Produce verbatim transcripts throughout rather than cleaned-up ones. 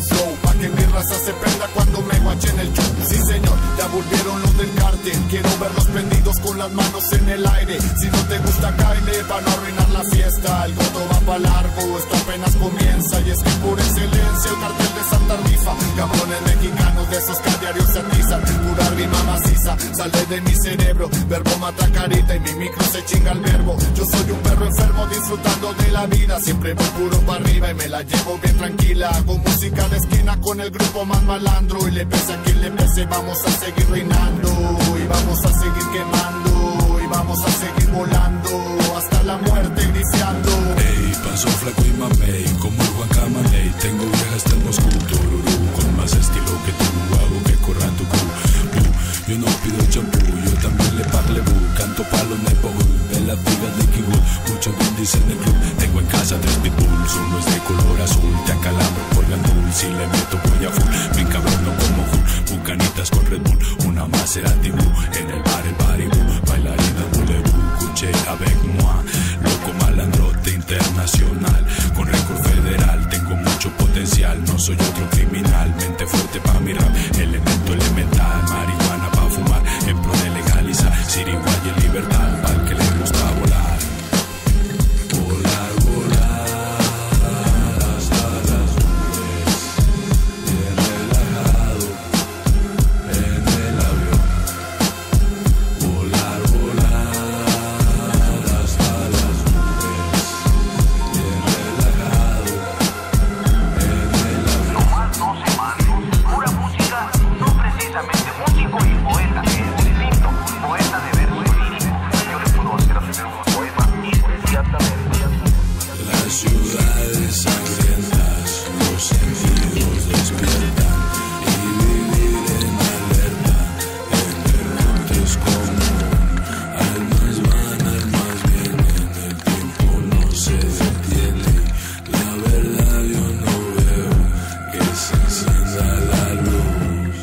flow, pa' que mi raza se prenda cuando me guache en el show. Sí señor, ya volvieron los del cartel, quiero verlos prendidos con las manos en el aire. Si no te gusta caile, para no arruinar la fiesta, el goto va pa' largo, esto apenas comienza. Y es que por excelencia el cartel de Santa rifa, cabrones mexicanos de esos que a diario se atizan, pura rima maciza, sale de mi cerebro, verbo mata carita y mi micro se chinga el verbo. Yo soy un perro enfermo disfrutando de la vida, siempre voy puro pa' arriba y me la llevo bien tranquila. Hago música de esquina con el grupo más malandro, y le pese a quien le pese, vamos a seguir reinando, y vamos a seguir quemando, y vamos a seguir volando, hasta la muerte griciando. Ey, paso flaco y mamey, como el Juan Camaney, tengo viejas hasta el Moscú, tururú, con más estilo que tú, hago que corra tu cu. Yo no pido champú, yo también le parle bu, canto pa' los neighborhood, de las vigas de Kingwood, muchos brindis en el club, tengo en casa tres pitbulls, uno es de color azul, te acalambro por gandul, si le meto voy a full, bien cabrón no como Hulk, bucanitas con Red Bull, una Maserati Blue, en el bar el baribú, bailarina boulevú, cuché avec moi, loco malandrote internacional, con récord federal, tengo mucho potencial, no soy otro criminal, mente fuerte pa' mi rap, elemento elemental, marihuana pa' fumar, en pro de legalizar, Siriguay en libertad, pa'l que le gusta volar, volar, volar, hasta las nubes, bien relajado, en el avión, volar, volar, hasta las nubes, bien relajado, en el avión. No más doce manos, pura música, no precisamente músico y poeta, es distinto, poeta de verso lírico. Yo le puedo hacer hacer unos poemas inmediatamente. Las ciudades sangrientas, los sentidos despiertan, y vivir en alerta, en el monte es común. Almas van, almas vienen, el tiempo no se detiene. La verdad yo no veo que se encienda la luz.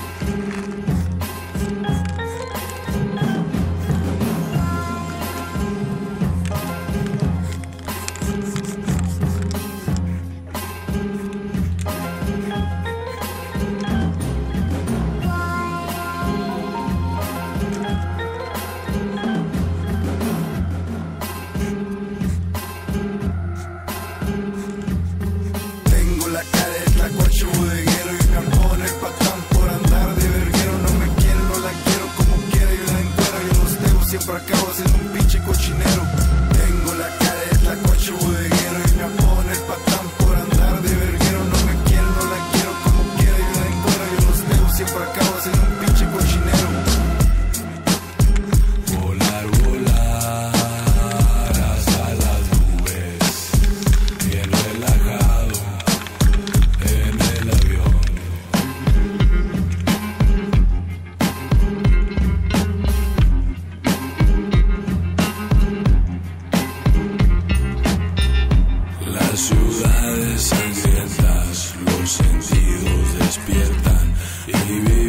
Tengo la cara de tlacuache bodeguero y me pone el patán por andar de verguero. No me quiero, no la quiero como quiera, yo la entero, yo los tengo, siempre acabo siendo un pinche cochinero. Tengo la cara de tlacuache bodeguero y me pone el patán por andar de verguero. No me quiero, no la quiero como quiera, yo la entero, yo los tengo, siempre acabo siendo un pinche cochinero. Volar, volar, hasta las nubes, bien relajado, en el avión. Las ciudades sangrientas, los sentidos despiertan, y